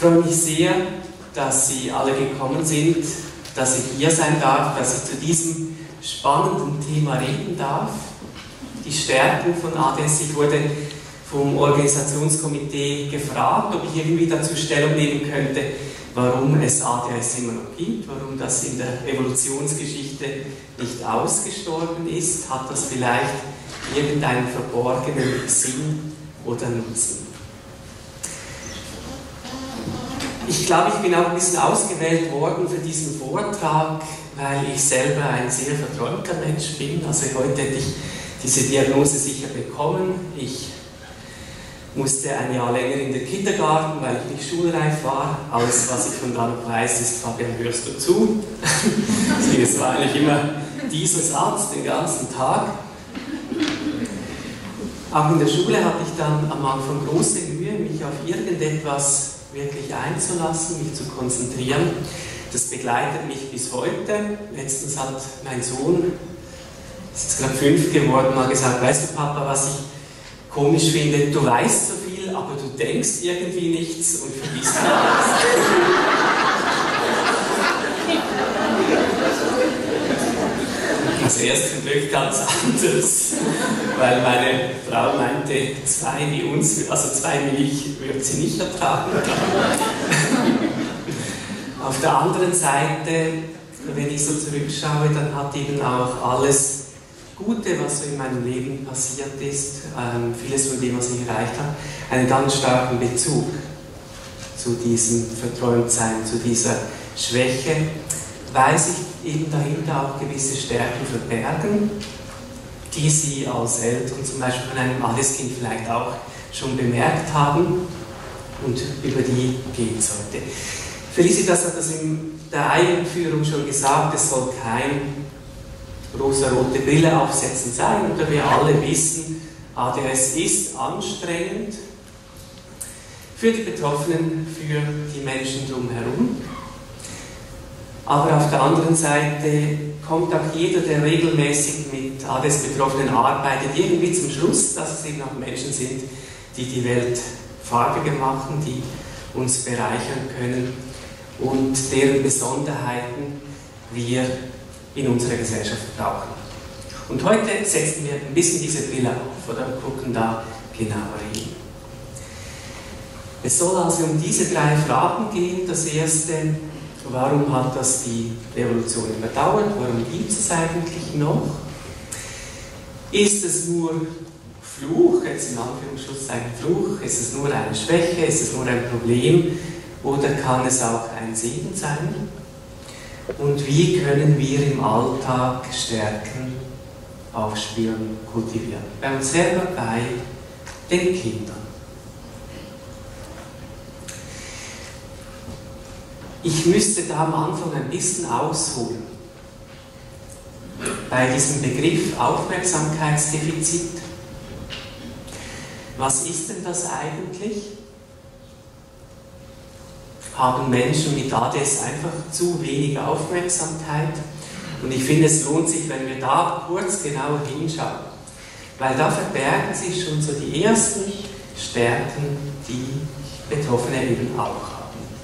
freue mich sehr, dass Sie alle gekommen sind, dass ich hier sein darf, dass ich zu diesem spannenden Thema reden darf. Die Stärken von ADS. Ich wurde vom Organisationskomitee gefragt, ob ich irgendwie dazu Stellung nehmen könnte, warum es ADHS immer noch gibt, warum das in der Evolutionsgeschichte nicht ausgestorben ist. Hat das vielleicht irgendeinen verborgenen Sinn oder Nutzen? Ich glaube, ich bin auch ein bisschen ausgewählt worden für diesen Vortrag, weil ich selber ein sehr verträumter Mensch bin. Also heute hätte ich diese Diagnose sicher bekommen. Ich musste ein Jahr länger in den Kindergarten, weil ich nicht schulreif war. Alles, was ich von da noch weiß, ist: Fabian, hörst du zu? Es war eigentlich immer dieser Satz den ganzen Tag. Auch in der Schule hatte ich dann am Anfang große Mühe, mich auf irgendetwas wirklich einzulassen, mich zu konzentrieren. Das begleitet mich bis heute. Letztens hat mein Sohn, ist jetzt gerade 5 geworden, mal gesagt: Weißt du, Papa, was ich komisch finde? Du weißt so viel, aber du denkst irgendwie nichts und vergisst alles. Das erste zum Glück ganz anders, weil meine Frau meinte, 2 wie uns, also 2 Milch würde sie nicht ertragen. Auf der anderen Seite, wenn ich so zurückschaue, dann hat eben auch alles Gute, was so in meinem Leben passiert ist, vieles von dem, was ich erreicht habe, einen ganz starken Bezug zu diesem Verträumtsein, zu dieser Schwäche, weil sich eben dahinter auch gewisse Stärken verbergen, die Sie als Eltern zum Beispiel von einem ADHS-Kind vielleicht auch schon bemerkt haben, und über die geht es heute. Felicitas hat das in der Einführung schon gesagt, es soll kein rosa-rote Brille aufsetzen sein, oder wir alle wissen, ADHS ist anstrengend für die Betroffenen, für die Menschen drumherum. Aber auf der anderen Seite kommt auch jeder, der regelmäßig mit ADHS-Betroffenen arbeitet, irgendwie zum Schluss, dass es eben auch Menschen sind, die die Welt farbiger machen, die uns bereichern können und deren Besonderheiten wir in unserer Gesellschaft brauchen. Und heute setzen wir ein bisschen diese Brille auf oder gucken da genauer hin. Es soll also um diese 3 Fragen gehen. Das erste: Warum hat das die Revolution überdauert? Warum gibt es eigentlich noch? Ist es nur Fluch, jetzt in Anführungszeichen Fluch? Ist es nur eine Schwäche? Ist es nur ein Problem? Oder kann es auch ein Segen sein? Und wie können wir im Alltag Stärken aufspüren, kultivieren? Bei uns selber, bei den Kindern. Ich müsste da am Anfang ein bisschen ausholen. Bei diesem Begriff Aufmerksamkeitsdefizit. Was ist denn das eigentlich? Haben Menschen mit ADHS einfach zu wenig Aufmerksamkeit? Und ich finde, es lohnt sich, wenn wir da kurz genauer hinschauen. Weil da verbergen sich schon so die ersten Stärken, die Betroffene eben auch haben.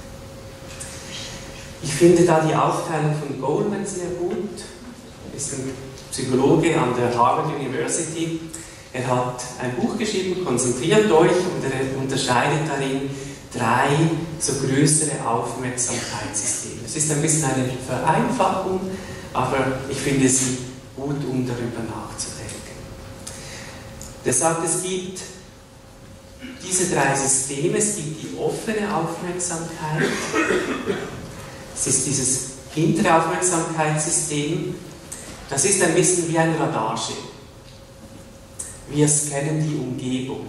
Ich finde da die Aufteilung von Goleman sehr gut. Er ist ein Psychologe an der Harvard University. Er hat ein Buch geschrieben, Konzentriert euch, und er unterscheidet darin 3 so größere Aufmerksamkeitssysteme. Es ist ein bisschen eine Vereinfachung, aber ich finde sie gut, um darüber nachzudenken. Er sagt, es gibt diese 3 Systeme. Es gibt die offene Aufmerksamkeit. Es ist dieses hintere Aufmerksamkeitssystem. Das ist ein bisschen wie ein Radarschirm. Wir scannen die Umgebung.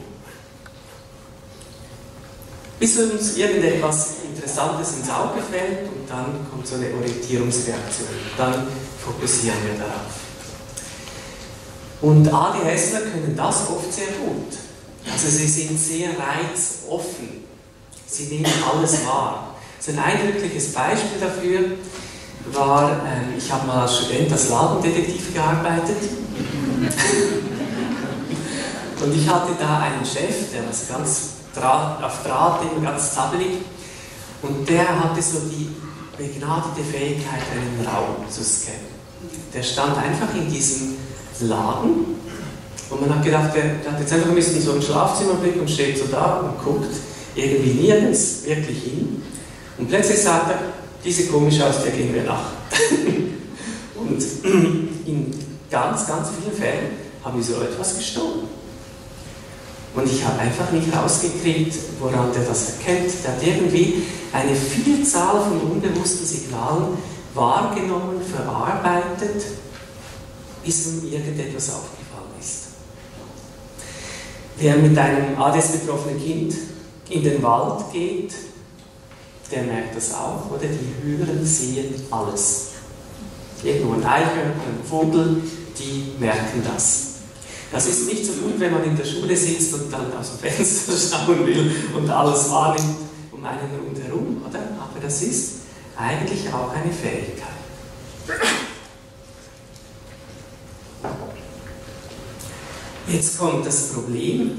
Bis uns irgendetwas Interessantes ins Auge fällt, und dann kommt so eine Orientierungsreaktion. Dann fokussieren wir darauf. Und ADHSler können das oft sehr gut. Also sie sind sehr reizoffen. Sie nehmen alles wahr. So ein eindrückliches Beispiel dafür war, ich habe mal als Student als Ladendetektiv gearbeitet. Und ich hatte da einen Chef, der war ganz auf Draht, immer ganz zappelig. Und der hatte so die begnadete Fähigkeit, einen Raum zu scannen. Der stand einfach in diesem Laden und man hat gedacht, der hat jetzt einfach ein bisschen so einen Schlafzimmerblick und steht so da und guckt irgendwie nirgends wirklich hin. Und plötzlich sagt er, diese komisch aus, der gehen wir nach. Und in ganz, ganz vielen Fällen haben wir so etwas gestohlen. Und ich habe einfach nicht rausgekriegt, woran der das erkennt. Der hat irgendwie eine Vielzahl von unbewussten Signalen wahrgenommen, verarbeitet, bis ihm irgendetwas aufgefallen ist. Wer mit einem ADS-betroffenen Kind in den Wald geht, der merkt das auch, oder? Die hören, sehen alles. Irgendwo ein Eichhörnchen, ein Vogel, die merken das. Das ist nicht so gut, wenn man in der Schule sitzt und dann aus dem Fenster schauen will und alles wahrnimmt um einen rundherum, oder? Aber das ist eigentlich auch eine Fähigkeit. Jetzt kommt das Problem.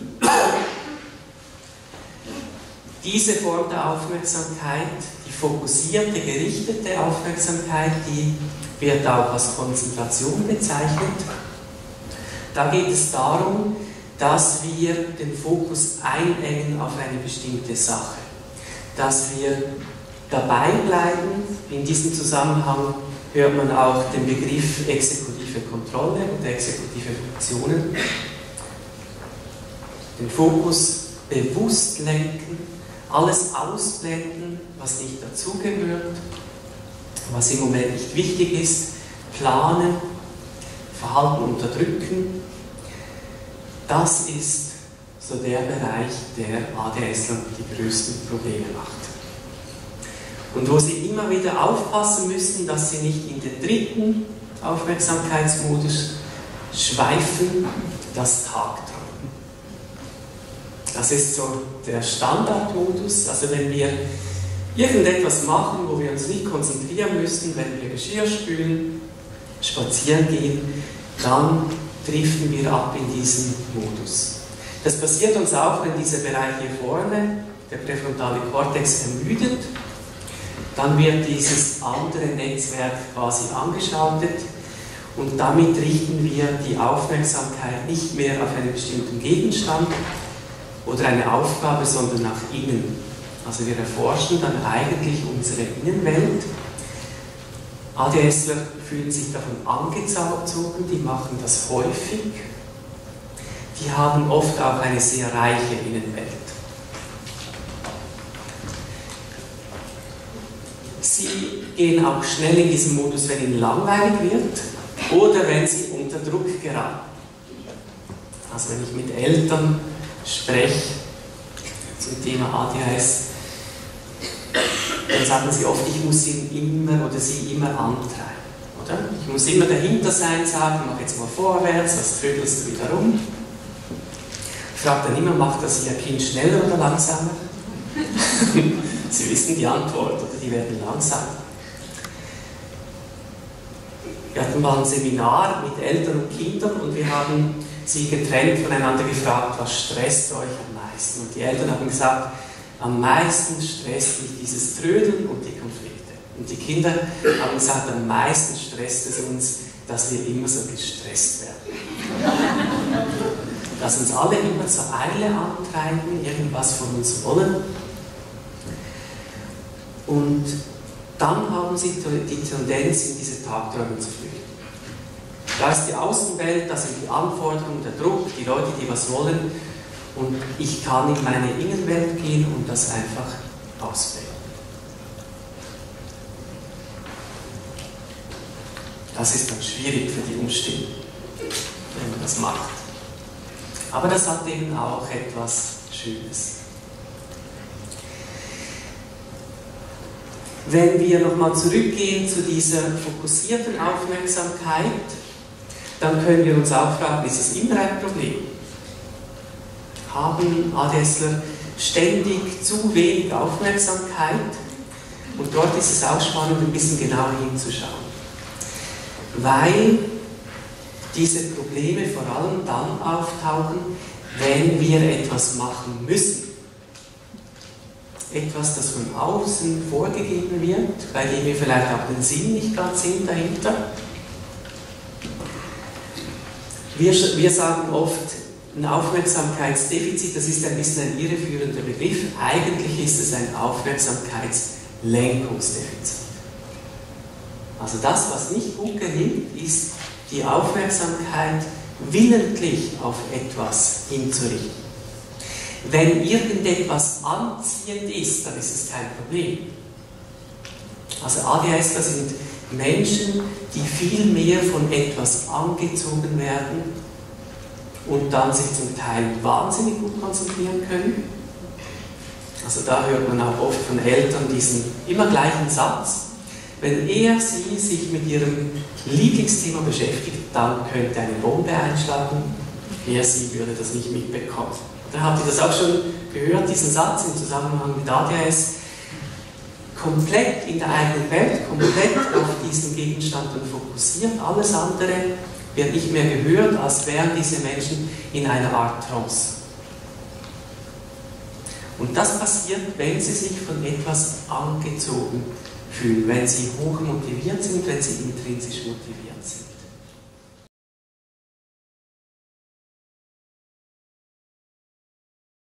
Diese Form der Aufmerksamkeit, die fokussierte, gerichtete Aufmerksamkeit, die wird auch als Konzentration bezeichnet. Da geht es darum, dass wir den Fokus einengen auf eine bestimmte Sache. Dass wir dabei bleiben. In diesem Zusammenhang hört man auch den Begriff exekutive Kontrolle und exekutive Funktionen. Den Fokus bewusst lenken, alles ausblenden, was nicht dazugehört, was im Moment nicht wichtig ist, planen, Verhalten unterdrücken. Das ist so der Bereich, der ADSler die größten Probleme macht. Und wo Sie immer wieder aufpassen müssen, dass Sie nicht in den dritten Aufmerksamkeitsmodus schweifen, das Tagträumen. Das ist so der Standardmodus, also wenn wir irgendetwas machen, wo wir uns nicht konzentrieren müssen, wenn wir Geschirr spülen, spazieren gehen, dann driften wir ab in diesen Modus. Das passiert uns auch, wenn dieser Bereich hier vorne, der präfrontale Kortex, ermüdet. Dann wird dieses andere Netzwerk quasi angeschaltet und damit richten wir die Aufmerksamkeit nicht mehr auf einen bestimmten Gegenstand oder eine Aufgabe, sondern nach innen. Also wir erforschen dann eigentlich unsere Innenwelt. ADSler fühlen sich davon angezogen, die machen das häufig. Die haben oft auch eine sehr reiche Innenwelt. Sie gehen auch schnell in diesen Modus, wenn ihnen langweilig wird oder wenn sie unter Druck geraten. Also wenn ich mit Eltern spreche zum Thema ADHS, dann sagen sie oft, ich muss ihn immer oder sie immer antreiben. Oder? Ich muss immer dahinter sein, sagen, mach jetzt mal vorwärts, was trödelst du wieder rum? Ich frage dann immer, macht das Ihr Kind schneller oder langsamer? Sie wissen die Antwort, oder die werden langsam. Wir hatten mal ein Seminar mit Eltern und Kindern und wir haben sie getrennt voneinander gefragt, was stresst euch am meisten? Und die Eltern haben gesagt, am meisten stresst mich dieses Trödeln und die Konflikte. Und die Kinder haben gesagt, am meisten stresst es uns, dass wir immer so gestresst werden. Dass uns alle immer zur Eile antreiben, irgendwas von uns wollen. Und dann haben sie die Tendenz, in diese Tagträume zu flüchten. Da ist die Außenwelt, da sind die Anforderungen, der Druck, die Leute, die was wollen. Und ich kann in meine Innenwelt gehen und das einfach auswählen. Das ist dann schwierig für die Umstände, wenn man das macht. Aber das hat eben auch etwas Schönes. Wenn wir nochmal zurückgehen zu dieser fokussierten Aufmerksamkeit, dann können wir uns auch fragen, ist es immer ein Problem? Haben ADSler ständig zu wenig Aufmerksamkeit? Und dort ist es auch spannend, ein bisschen genauer hinzuschauen. Weil diese Probleme vor allem dann auftauchen, wenn wir etwas machen müssen. etwas, das von außen vorgegeben wird, bei dem wir vielleicht auch den Sinn nicht ganz sehen dahinter. Wir sagen oft, ein Aufmerksamkeitsdefizit, das ist ein bisschen ein irreführender Begriff. Eigentlich ist es ein Aufmerksamkeitslenkungsdefizit. Also das, was nicht gut gelingt, ist die Aufmerksamkeit willentlich auf etwas hinzurichten. Wenn irgendetwas anziehend ist, dann ist es kein Problem. Also ADHSler sind Menschen, die viel mehr von etwas angezogen werden und dann sich zum Teil wahnsinnig gut konzentrieren können. Also da hört man auch oft von Eltern diesen immer gleichen Satz: Wenn sie sich mit ihrem Lieblingsthema beschäftigt, dann könnte eine Bombe einschlagen. Sie würde das nicht mitbekommen. Dann habt ihr das auch schon gehört, diesen Satz im Zusammenhang mit ADHS. Komplett in der eigenen Welt, komplett auf diesen Gegenstand fokussiert. Alles andere wird nicht mehr gehört, als wären diese Menschen in einer Art Trance. Und das passiert, wenn sie sich von etwas angezogen fühlen, wenn sie hoch motiviert sind, wenn sie intrinsisch motiviert sind.